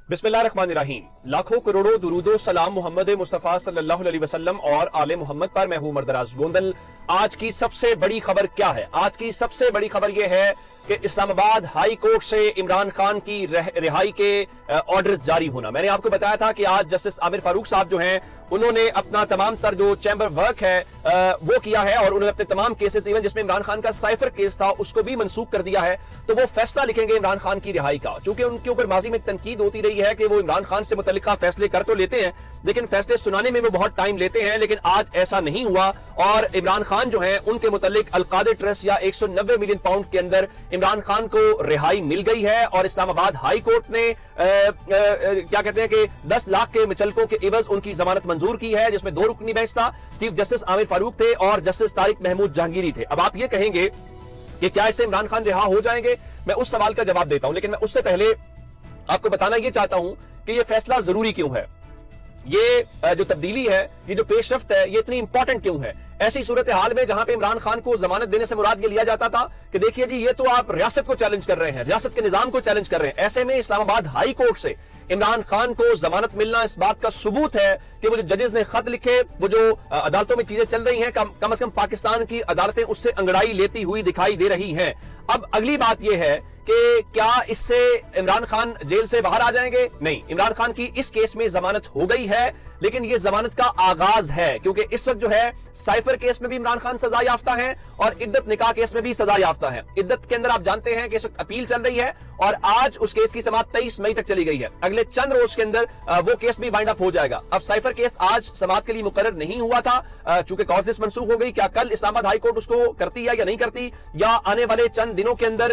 बिस्मिल्लाहिर्रहमानिर्रहीम। लाखों करोड़ों दुरूदो सलाम मोहम्मद मुस्तफ़ा सल्लल्लाहु अलैहि वसल्लम और आले मोहम्मद पर। मैं हूं मर्दराज गोंदल। आज की सबसे बड़ी खबर क्या है? आज की सबसे बड़ी खबर यह है कि इस्लामाबाद हाई कोर्ट से इमरान खान की रिहाई के ऑर्डर्स जारी होना। मैंने आपको बताया था कि आज जस्टिस आमिर फारूक साहब जो हैं उन्होंने अपना तमाम तर जो चैम्बर वर्क है वो किया है और उन्होंने अपने तमाम केसेस, इवन जिसमें इमरान खान का साइफर केस था, उसको भी मनसूख कर दिया है। तो वो फैसला लिखेंगे इमरान खान की रिहाई का। चूंकि उनके ऊपर माजी में तनकीद होती रही है कि वो इमरान खान से मुतल्लिका फैसले कर तो लेते हैं लेकिन फैसले सुनाने में वो बहुत टाइम लेते हैं, लेकिन आज ऐसा नहीं हुआ और इमरान खान जो है उनके मुतल्लिक अलकादर ट्रस्ट या 190 मिलियन पाउंड के अंदर इमरान खान को रिहाई मिल गई है। और इस्लामाबाद हाई कोर्ट ने क्या कहते हैं कि 10 लाख के मुचलकों के एवज उनकी जमानत मंजूर की है, जिसमें 2 रुकनी बेंच था। चीफ जस्टिस आमिर फारूक थे और जस्टिस तारिक महमूद जहांगीरी थे। अब आप ये कहेंगे कि क्या इससे इमरान खान रिहा हो जाएंगे? मैं उस सवाल का जवाब देता हूं, लेकिन मैं उससे पहले आपको बताना यह चाहता हूं कि यह फैसला जरूरी क्यों है, ये जो तब्दीली है, ये जो पेशरफ्त है, ये इतनी इंपॉर्टेंट क्यों है। ऐसी सूरत हाल में जहां पे इमरान खान को जमानत देने से मुराद ये लिया जाता था कि देखिए जी ये तो आप रियासत को चैलेंज कर रहे हैं, रियासत के निजाम को चैलेंज कर रहे हैं। ऐसे में इस्लामाबाद हाई कोर्ट से इमरान खान को जमानत मिलना इस बात का सबूत है कि वो जो जजेस ने खत लिखे, वो जो अदालतों में चीजें चल रही हैं, कम से कम पाकिस्तान की अदालतें उससे अंगड़ाई लेती हुई दिखाई दे रही हैं। अब अगली बात यह है कि क्या इससे इमरान खान जेल से बाहर आ जाएंगे? नहीं, इमरान खान की इस केस में जमानत हो गई है, लेकिन यह जमानत का आगाज है, क्योंकि इस वक्त जो है साइफर केस में भी इमरान खान सजा याफ्ता है और इद्दत निकाह केस में भी सजा याफ्ता है। इद्दत के अंदर आप जानते हैं कि इस वक्त अपील चल रही है और आज उस केस की समाअत 23 मई तक चली गई है। अगले चंद रोज के अंदर वो केस भी वाइंड अप हो जाएगा। अब साइफर केस आज समाअत के लिए मुकर्रर नहीं हुआ था, चूंकि कॉजेस मनसूख हो गई। क्या कल इस्लामाबाद हाई कोर्ट उसको करती है या नहीं करती, या आने वाले चंद दिनों के अंदर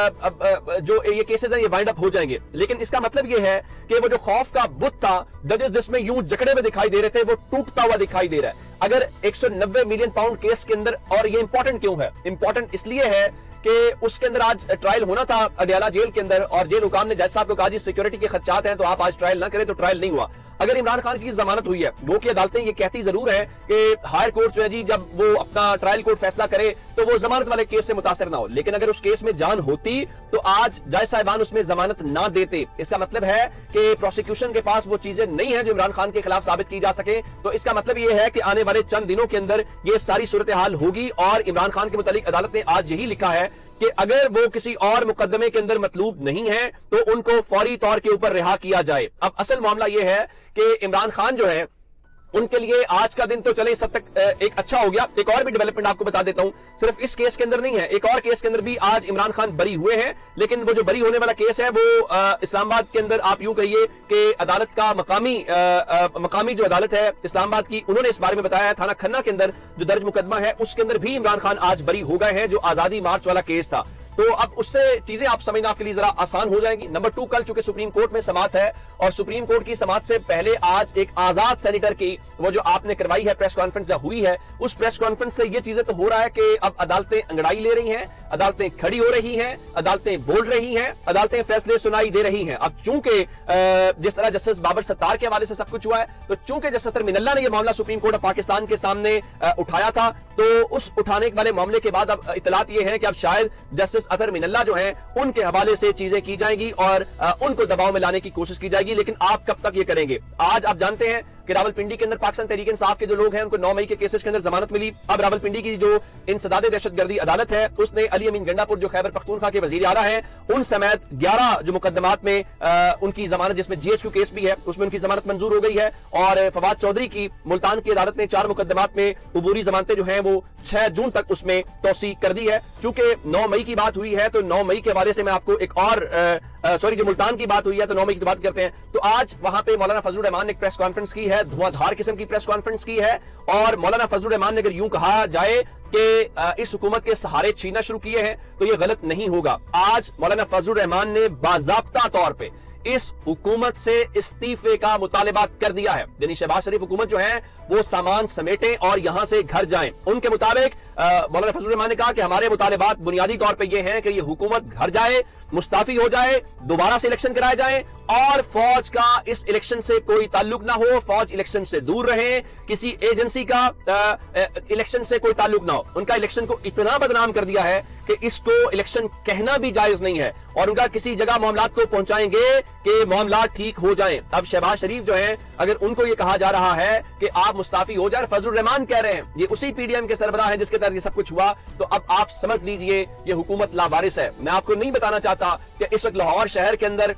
जो ये केसेस हैं ये वाइंड अप हो जाएंगे। लेकिन इसका मतलब ये है कि वो जो खौफ का बुत था, जजेस जिसमें यूं जकड़े में दिखाई दे रहे थे, वो टूटता हुआ दिखाई दे रहा है। अगर 190 मिलियन पाउंड केस के अंदर, और ये इंपॉर्टेंट क्यों है? इंपॉर्टेंट इसलिए है कि उसके अंदर आज ट्रायल होना था अडियाला जेल के अंदर और जेल हुकाम ने जज साहब को कहा जी सिक्योरिटी के खदशात हैं तो आप आज ट्रायल ना करें, तो ट्रायल नहीं हुआ। अगर इमरान खान की जमानत हुई है, वो की अदालतें ये कहती जरूर है कि हायर कोर्ट जो है जी जब वो अपना ट्रायल कोर्ट फैसला करे तो वो जमानत वाले केस से मुतासर ना हो, लेकिन अगर उस केस में जान होती तो आज जज साहिबान उसमें जमानत ना देते। इसका मतलब है कि प्रोसिक्यूशन के पास वो चीजें नहीं है जो इमरान खान के खिलाफ साबित की जा सके। तो इसका मतलब ये है कि आने वाले चंद दिनों के अंदर ये सारी सूरत हाल होगी और इमरान खान के मुतालिक अदालत ने आज यही लिखा है कि अगर वो किसी और मुकदमे के अंदर मतलूब नहीं है तो उनको फौरी तौर के ऊपर रिहा किया जाए। अब असल मामला यह है कि इमरान खान जो है उनके लिए आज का दिन तो चले सब तक एक अच्छा हो गया। एक और भी डेवलपमेंट आपको बता देता हूं, सिर्फ इस केस के अंदर नहीं है, एक और केस के अंदर भी आज इमरान खान बरी हुए हैं। लेकिन वो जो बरी होने वाला केस है वो इस्लामाबाद के अंदर आप यूं कहिए कि अदालत का मकामी जो अदालत है इस्लामाबाद की, उन्होंने इस बारे में बताया है थाना खन्ना के अंदर जो दर्ज मुकदमा है उसके अंदर भी इमरान खान आज बरी हो गए हैं, जो आजादी मार्च वाला केस था। तो अब उससे चीजें आप समझना आपके लिए जरा आसान हो जाएंगी। नंबर 2, कल चूंकि सुप्रीम कोर्ट में समाअत है और सुप्रीम कोर्ट की समाअत से पहले आज एक आजाद सेनेटर की वो जो आपने करवाई है प्रेस कॉन्फ्रेंस जब हुई है, उस प्रेस कॉन्फ्रेंस से ये चीजें तो हो रहा है कि अब अदालतें अंगड़ाई ले रही हैं, अदालतें खड़ी हो रही हैं, अदालतें बोल रही हैं, अदालतें फैसले सुनाई दे रही हैं। अब चूंकि जिस तरह जस्टिस बाबर सत्तार के हवाले से सब कुछ हुआ है, तो चूंकि जस्टिस अतर मिनल्ला ने यह मामला सुप्रीम कोर्ट ऑफ पाकिस्तान के सामने उठाया था, तो उस उठाने वाले मामले के बाद अब इतलात ये है कि अब शायद जस्टिस अतर मिनल्ला जो है उनके हवाले से चीजें की जाएंगी और उनको दबाव में लाने की कोशिश की जाएगी। लेकिन आप कब तक ये करेंगे? आज आप जानते हैं कि रावलपिंडी के अंदर पाकिस्तान तहरीक इंसाफ के जो लोग हैं उनको 9 मई के केसेस के अंदर जमानत मिली। अब रावलपिंडी की जो इंसदाद दहशतगर्दी अदालत है उसने अली अमीन गंडापुर जो खैबर पख्तूनख्वा के वजीर आला हैं उन समेत 11 जो मुकदमात में उनकी जमानत, जिसमें GHQ केस भी है, उसमें उनकी जमानत मंजूर हो गई है। और फवाद चौधरी की मुल्तान की अदालत ने 4 मुकदमात में उबूरी जमानतें जो है वो 6 जून तक उसमें तोसी कर दी है। चूंकि 9 मई की बात हुई है तो 9 मई के हवाले से मैं आपको एक और जो मुल्तान की बात हुई है तो 9 मई की बात करते हैं। तो आज वहां पे मौलाना फजलुर रहमान ने एक प्रेस कॉन्फ्रेंस की है, धुआंधार किस्म की प्रेस कॉन्फ्रेंस की है। और मौलाना फजलुर रहमान ने अगर यूं कहा जाए कि इस हुकूमत के सहारे छीना शुरू किए हैं तो यह गलत नहीं होगा। आज मौलाना फजलुर रहमान ने बाज़ाब्ता तौर पे इस हुकूमत से इस्तीफे का मुतालिबा कर दिया है, यानी शहबाज शरीफ हुकूमत जो है वो सामान समेटें और यहां से घर जाएं। उनके मुताबिक मौलाना फजलुर रहमान ने कहा कि हमारे मुतालिबात बुनियादी तौर पे ये हैं कि ये हुकूमत घर जाए, मुस्ताफी हो जाए, दोबारा से इलेक्शन कराए जाए और फौज का इस इलेक्शन से कोई ताल्लुक ना हो, फौज इलेक्शन से दूर रहे, किसी एजेंसी का इलेक्शन से कोई ताल्लुक ना हो। उनका इलेक्शन को इतना बदनाम कर दिया है कि इसको इलेक्शन कहना भी जायज नहीं है, और उनका किसी जगह मामलात को पहुंचाएंगे कि मामलात ठीक हो जाएं। अब शहबाज शरीफ जो है, अगर उनको यह कहा जा रहा है कि आप मुस्ताफी हो जाए, फजलुर रहमान कह रहे हैं, ये उसी पीडीएम के सरबराह है जिसके तहत ये सब कुछ हुआ, तो अब आप समझ लीजिए ये हुकूमत लावारिस है। मैं आपको नहीं बताना चाहता कि इस वक्त लाहौर शहर के अंदर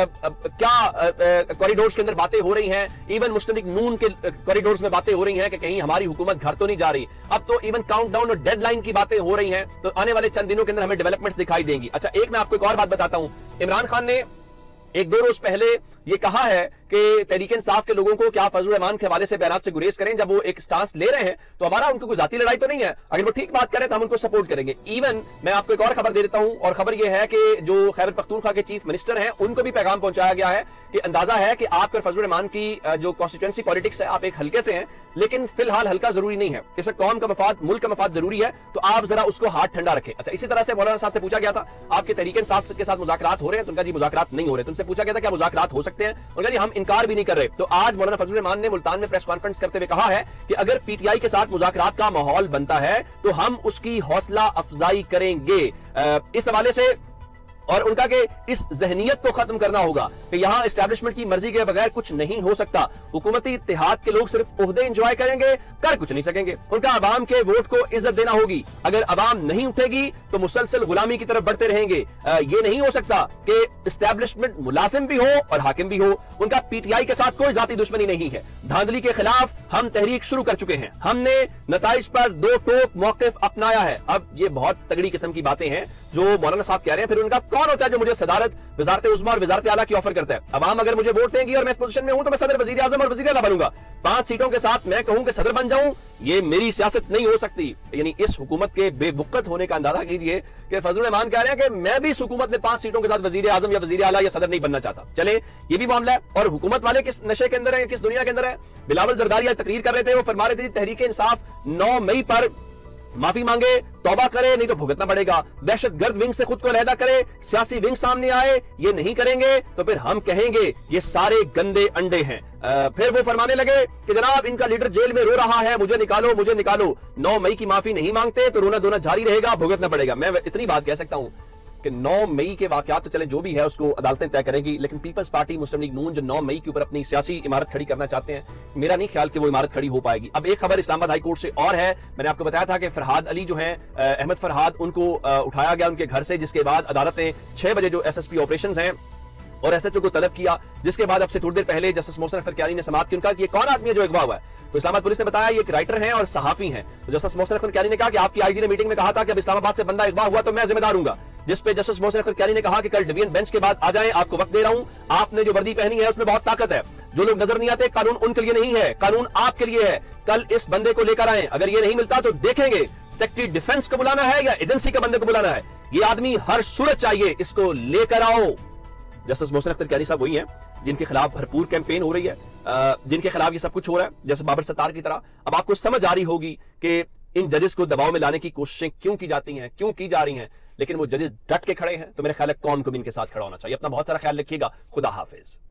क्या कॉरिडोर्स के अंदर बातें हो रही हैं, इवन मुस्लिम लीग नून के कॉरिडोर्स में बातें हो रही हैं कि कहीं हमारी हुकूमत घर तो नहीं जा रही। अब तो इवन काउंटडाउन और डेडलाइन की बातें हो रही हैं, तो आने वाले चंद दिनों के अंदर हमें डेवलपमेंट्स दिखाई देंगी। अच्छा, एक मैं आपको एक और बात बताता हूं। इमरान खान ने एक दो रोज पहले ये कहा है कि तहरीक इंसाफ के लोगों को क्या फजलुर रहमान के हवाले से बयानात से गुरेज करें जब वो एक स्टांस ले रहे हैं, तो हमारा उनको कोई जाती लड़ाई तो नहीं है। अगर वो ठीक बात करें तो हम उनको सपोर्ट करेंगे। इवन मैं आपको एक और खबर दे देता हूं, और खबर यह है कि जो खैबर पख्तूनख्वा के चीफ मिनिस्टर हैं उनको भी पैगाम पहुंचाया गया है कि अंदाजा है कि आपका फजलुर रहमान की जो कॉन्स्टिट्यूएंसी पॉलिटिक्स है, आप एक हल्के से हैं, लेकिन फिलहाल हल्का जरूरी नहीं है। इस वक्त कौम का मफाद, मुल्क का मफाद जरूरी है, तो आप जरा उसको हाथ ठंडा रखें। अच्छा, इसी तरह से मौलाना साहब से पूछा गया था आपके तहरीक इंसाफ के साथ मुज़ाकरात हो रहे हैं, तो उनका जी मुज़ाकरात नहीं हो रहे। तुमसे पूछा गया था क्या मुज़ाकरात हो सकते हैं, उनका जी हम इनकार भी नहीं कर रहे। तो आज मौलाना फजलुर रहमान ने मुल्तान में प्रेस कॉन्फ्रेंस करते हुए कहा है कि अगर पीटीआई के साथ मुज़ाकरात का माहौल बनता है तो हम उसकी हौसला अफजाई करेंगे। इस हवाले से और उनका के इस जहनियत को खत्म करना होगा कि यहां एस्टैब्लिशमेंट की मर्जी के बगैर कुछ नहीं हो सकता। हुकूमती इत्तेहाद के लोग सिर्फ ओहदे एंजॉय करेंगे, कर कुछ नहीं सकेंगे। उनका अवाम के वोट को इज्जत देना होगी। अगर अवाम नहीं उठेगी तो मुसलसल गुलामी की तरफ बढ़ते रहेंगे। ये नहीं हो सकता कि एस्टैब्लिशमेंट मुलाजिम भी हो और हाकिम भी हो। उनका पीटीआई के साथ कोई जाती दुश्मनी नहीं है। धांधली के खिलाफ हम तहरीक शुरू कर चुके हैं। हमने नताइज पर दो टोक मौकिफ अपनाया है। अब ये बहुत तगड़ी किस्म की बातें हैं जो मौलाना साहब कह रहे हैं। फिर उनका कौन होता है जो मुझे सदारत, वजारत उज़्मा और वजारत आला की ऑफर करता है? अवाम अगर मुझे वोट देंगी और मैं इस पोजीशन में हूं तो मैं सदर, वजीर आजम और वजीर आला बनूंगा। 5 सीटों के साथ मैं कहूं कि सदर बन जाऊं, ये मेरी सियासत नहीं हो सकती। यानी इस हुकूमत के बेवकूफ होने का अंदाजा कीजिए कि फजलुर रहमान कह रहे हैं कि मैं भी इस हुकूमत में 5 सीटों के साथ वजीर आजम या वजीर आला या सदर नहीं बनना चाहता। चले, ये भी मामला है। और हुकूमत वाले किस नशे के अंदर है, किस दुनिया के अंदर है? बिलावल जरदारी तकरीर कर रहे थे, वो फरमा रहे थे तहरीक इंसाफ 9 मई पर माफी मांगे, तौबा करे, नहीं तो भुगतना पड़ेगा। दहशतगर्द विंग से खुद को अलहदा करे, सियासी विंग सामने आए, ये नहीं करेंगे तो फिर हम कहेंगे ये सारे गंदे अंडे हैं। फिर वो फरमाने लगे कि जनाब इनका लीडर जेल में रो रहा है, मुझे निकालो, मुझे निकालो। 9 मई की माफी नहीं मांगते तो रोना धोना जारी रहेगा, भुगतना पड़ेगा। मैं इतनी बात कह सकता हूं कि 9 मई के वाकयात तो चले जो भी है उसको अदालतें तय करेंगी, लेकिन peoples party Muslim league Noon जो 9 मई के ऊपर अपनी सियासी इमारत खड़ी करना चाहते हैं, मेरा नहीं ख्याल कि वो इमारत खड़ी हो पाएगी। अब एक खबर इस्लामाबाद हाई कोर्ट से और है। मैंने आपको बताया था कि फरहाद अली जो है, अहमद फरहाद, उनको उठाया गया उनके घर से, जिसके बाद अदालत ने 6 बजे जो एसएसपी ऑपरेशन हैं और एसएचओ को तलब किया, जिसके बाद अब से थोड़ी देर पहले जस्टिस मोहसिन अख्तर कियानी ने समाअत की। उनका कि ये कौन आदमी है जो अगवा हुआ है? तो इस्लामाबाद पुलिस ने बताया ये एक राइटर हैं और सहाफी हैं। तो जस्टिस मोहसिन अख्तर कियानी ने कहा कि आपकी आईजी ने मीटिंग में कहा था कि अब इस्लामाबाद से बंदा अगवा हुआ तो मैं जिम्मेदार हूंगा। जिस पे जस्टिस मोहसिन अख्तर कियानी ने कहा कि कल डिवीजन बेंच के बाद आ जाएं, आपको वक्त दे रहा हूं। आपने जो वर्दी पहनी है उसमें बहुत ताकत है। जो लोग नजर नहीं आते, कानून उनके लिए नहीं है, कानून आपके लिए है। कल इस बंदे को लेकर आए, अगर ये नहीं मिलता तो देखेंगे सेक्रेटरी डिफेंस को बुलाना है या एजेंसी के बंदे को बुलाना है। ये आदमी हर सूरत चाहिए, इसको लेकर आओ। जस्टिस मोहसिन अख्तर कियानी साहब वही हैं जिनके खिलाफ भरपूर कैंपेन हो रही है, जिनके खिलाफ ये सब कुछ हो रहा है, जैसे बाबर सत्तार की तरह। अब आपको समझ आ रही होगी कि इन जजेस को दबाव में लाने की कोशिशें क्यों की जाती हैं, क्यों की जा रही हैं, लेकिन वो जजेस डट के खड़े हैं। तो मेरे ख्याल है कौम को भी इनके साथ खड़ा होना चाहिए। अपना बहुत सारा ख्याल रखिएगा। खुदा हाफिज।